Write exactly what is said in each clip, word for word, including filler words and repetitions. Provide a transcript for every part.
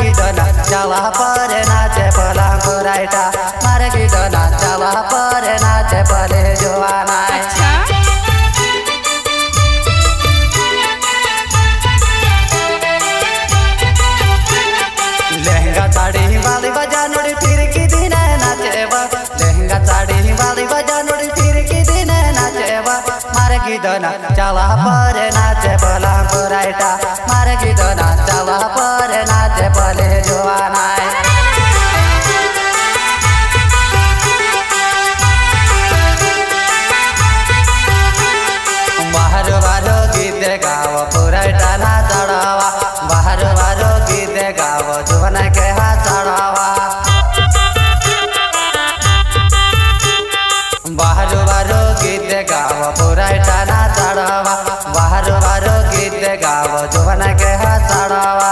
गिदना चला पर नाचे पला पुराइटा मार गिदना चला पर नाचे पले जोवाना। लहंगा साड़ी वाली बजा नोड़ी फिर की दिन नाचेवा लहंगा साड़ी वाली बजा नोड़ी फिर की दिन नाचेवा मार गिदना चला पर नाचे पला पुराइटा मार गिदना चला पर नाचे पले जोवाना। बाहर बारो गीत गाव पुराइटा ना चढ़ावा बाहर बारो गीत गाव जुवन के हाथ चढ़ावा बाहर बारो गीत गाव पुराइटा ना चढ़ावा बाहर बारो गीत गाव जुवन के हाथ चढ़ावा।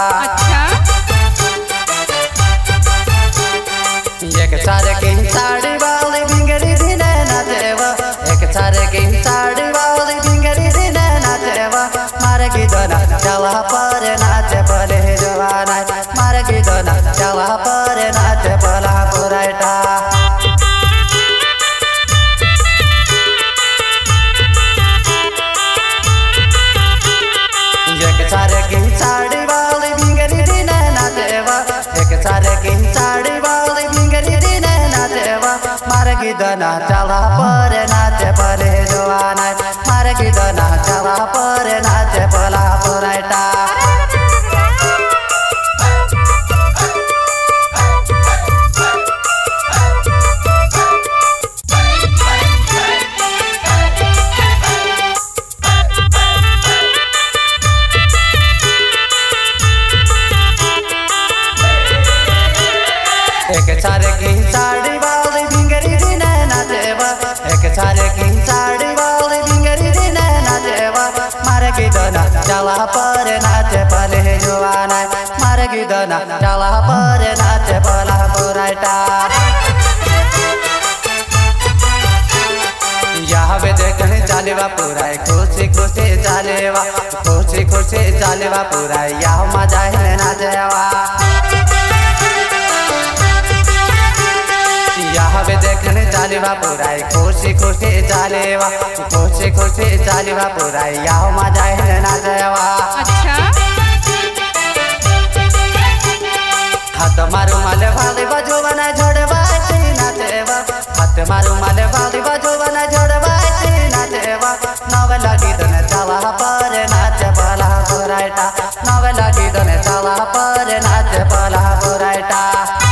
एक सारे की साड़ी वाली भिंगरी दिन नाचेवा एक सारे की साड़ी वाली भिंगरी दिन नाचेवा मार गिदना चला पर नाचे पले जोवाना मार गिदना चला पर नाचे पला पुराइटा। एक सारे की साड़ी वाली भिंगरी दिन नाचेवा एक सारे की साड़ी वाली भिंगरी दिन नाचेवा मार गिदना चला पर नाचे पले जोवाना मार गिदना चला पर नाचे पला पुराइटा। एक सारे की साड़ी वाली भिंगरी दिन नाचेवा एक सारे की साड़ी वाली भिंगरी दिन नाचेवा मार गिदना चला पर नाचे पले जोवाना मार गिदना चला पर नाचे पला पुराइटा। यहाँ पे देखने चालेवा पुराई खुशी खुशी चालेवा खुशी खुशी चालेवा पुराई यहाँ मजा है नाचेवा यहाँ पे देखने चालेवा पुराई खुशी खुशी चालेवा खुशी खुशी चालेवा पुराई यहाँ मजा है नाचेवा। हाथ मारू माले वाली बजोवना झड़वाती नाचेवा हाथ मारू माले वाली बजोवना झड़वाती नाचेवा नव लगी तने चला पर नाचे पला पुराइटा नव लगी तने चला पर नाचे पला पुराइटा।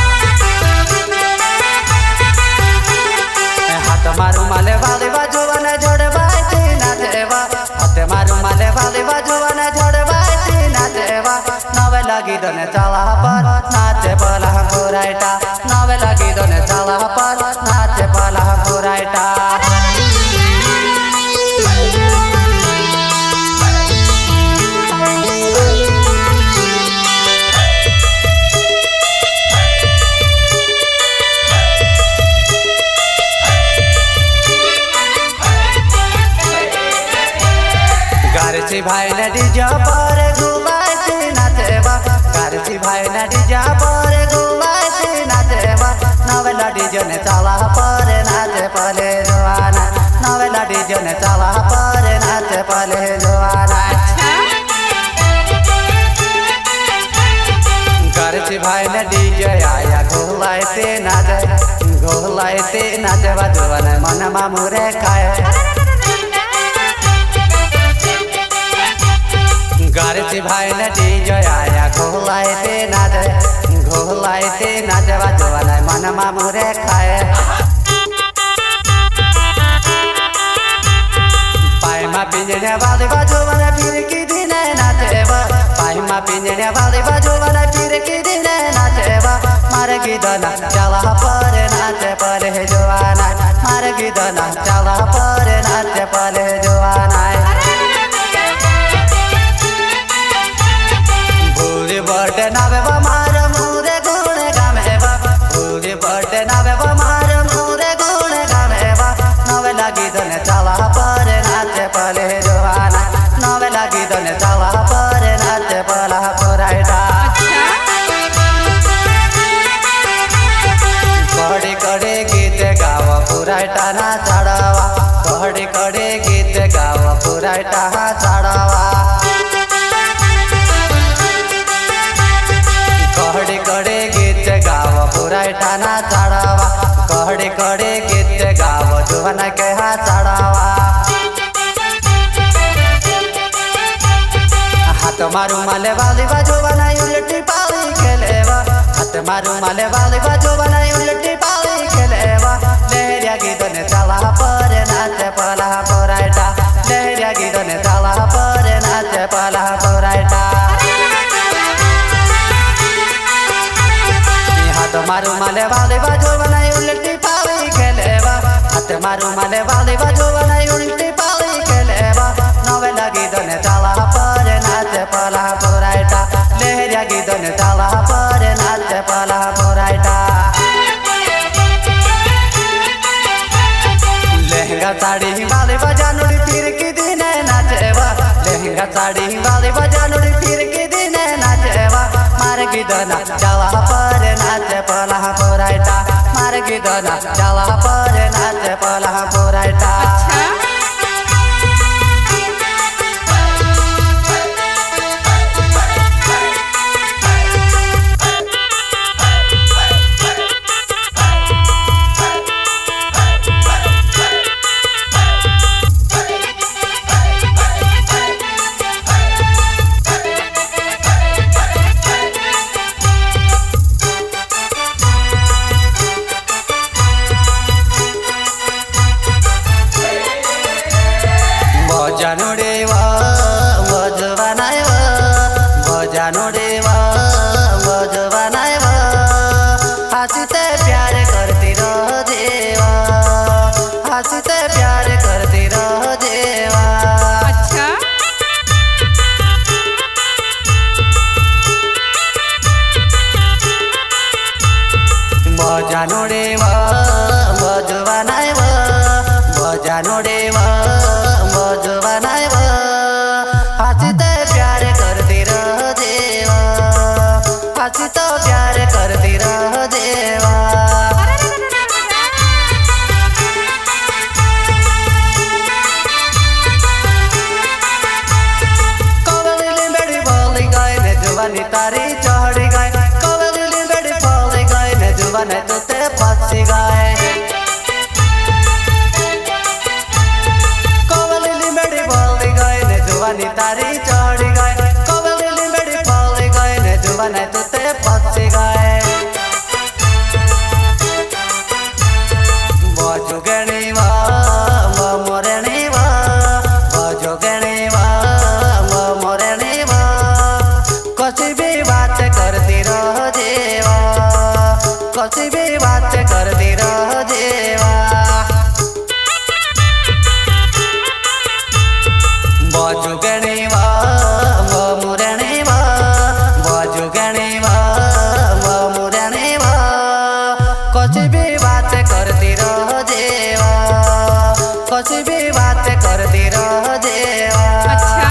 हाथ मारू माले वाली बजोवना झड़वाती नाचेवा हाथ मारू माले वाली बजोवना झड़वाती नाचेवा नव लगी तने चला पर नाचे पला पुराइटा नव लगी तने चला पर नाचे पला पुराइटा। गारची भाई ने डीजा पर घुमाती नाचेवा गारची भाई ने डीजा पर घुमाती नाचेवा नवेला डीजे ने चला पर नाचे पले जोवाना नवेला डीजे ने चला पर नाचे पले जोवाना। गारची भाई ने डीजे आया घोलाइते नाचे घोलाइते नाचेवा जोवाना मन मामुरे खाए गारची भाई ने डीजे आया घोलाइते नाचे घोलाइते नाचेवा जोवाना मन मामुरे खाए पाइमा पिंजने वाली बजोवना फिर की दिन नाचेवा पाइमा पिंजने वाली बजोवना फिर की दिन नाचेवा मार गिदना चला पर नाचे पले जोवाना मार गिदना चला पर नाचे पले जोवाना। बर्थडे नावे मार मुरे गुण गामेवा भूरी बर्थडे नावे मार मुरे गुण गामेवा नवे लगी तने चला पर नाचे पले जोवाना नवे लगी तने चला पर नाचे पला पुराइटा। पुरायटा ना चढ़ावा कड़े कड़े गीत गावो जुवन के हा चढ़ावा हाथ मारू माले वाली बाजू बनाई उल्टी पाली खेलेवा हाथ मारू माले वाली बाजू बनाई उल्टी पाली खेलेवा लहरिया गीतन चला पर नाचे पला पुरायटा लहरिया गीतन चला पर नाचे पला पुरायटा हाथ मारू माले वाली बाजू बनाई उल्टी पाली खेलेवा हाथ मारू माले वाली बाजू बनाई उल्टी पाली खेलेवा नवे लगी दोने चला पर नाचे पला पुरायटा लहरिया गीतन चला पर नाचे पला पुरायटा लहंगा साड़ी वाली बजा नुड़ी फिर की दिने नाचेवा लहंगा साड़ी वाली बजा नुड़ी फिर की दिने नाचेवा मार गिदना चला पर नाचे पला पुरायटा मार गिदना चला पर नाचे पला पुरायटा बजानो देवा बजवानायवा बजानो देवा बजवानायवा हंसते प्यार करती रह देवा हंसते प्यार करती रह देवा अच्छा बजानो देवा बजवानायवा बजानो देवा बजवानायवा हंसते प्यार करती रह देवा हंसते प्यार करती रह देवा कवली बड़ी बोली गए ने जुवानी तारी चढ़ी गए कवली बड़ी बोली गए ने जुवानी तुते फंसी गए तारी चढ़ी गए कवली बड़ी फल गए ने जुबान तुते फंसी गए बजुगणी वा मोरणी वा बजुगणी वा मोरणी वा कसी भी बात करती रह देवा कसी भी बात करती रह देवा बजुगणी वा मुरणी वा बजुगणी वा मुरणी वा कसी भी बात करती रह देवा कसी भी बात करती रह देवा अच्छा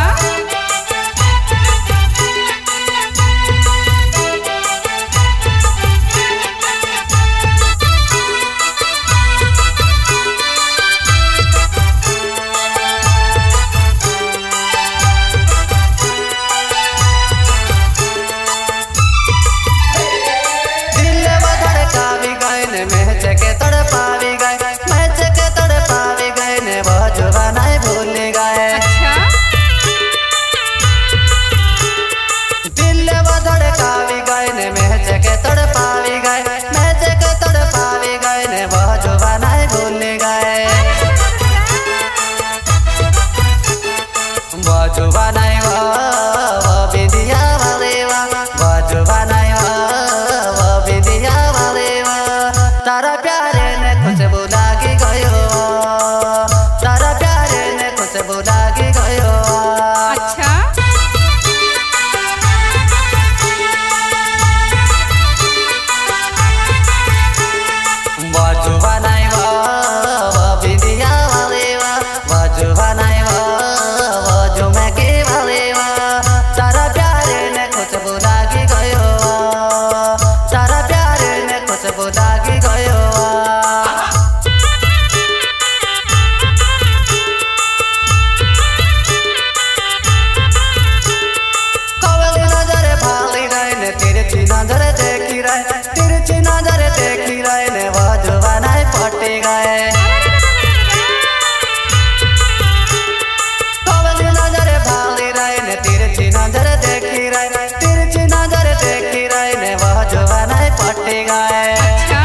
जाए अच्छा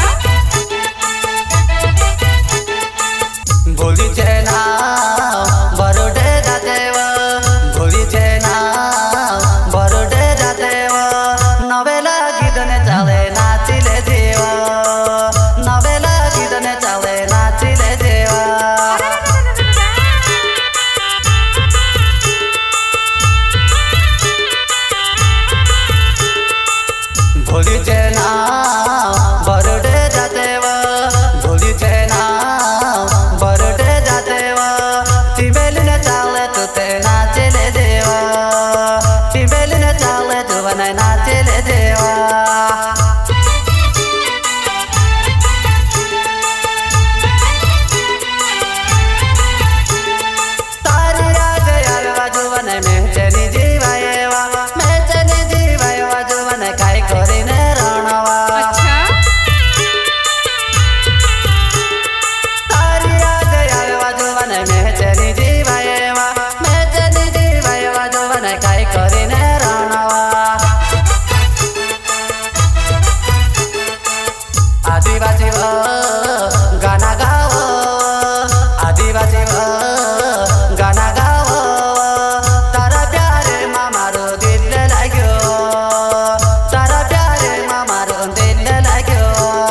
भूली छे ना बरोडे जाते भूली छे ना बरोडे जाते नवेला गीत ने चाले नाचिले जीवा नवेला गीत ने चाले नाचिले जीवा भूली छे ना बरोडे जाते भूली छे ना बरोडे जाते टिमेली ने चाले तू ते नाचिले देवा टिमेली ने चाले तू बने नाचिले देवा तारी राज यार बाजू बने में चली जीवाएवा में चली जीवाए बाजू बने काई करी ने रणवा अच्छा तारी राज यार बाजू बने में चली जीवाएवा में चली जीवाए बाजू बने काई करी ने रणवा आदिवासी व गाना गाओ आदिवासी व गाना गाओ तारा प्यारे मामारो दिल लाग्यो तारा प्यारे मामारो दिल लाग्यो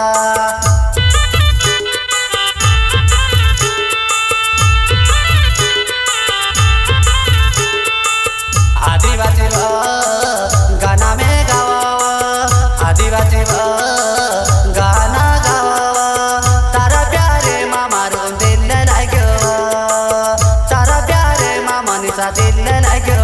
आदिवासी व गाना में गाओ आदिवासी व गाना गाओ तारा प्यारे मामारो दिल लाग्यो तारा प्यारे मामा निसा दिल लाग्यो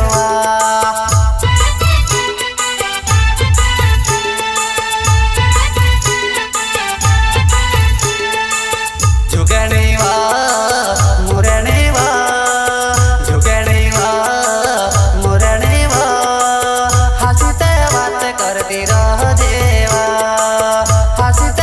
झुकणी वा मुरणी वा झुकणी वा मुरणी वा हसीते बात करती रह जेवा हसीते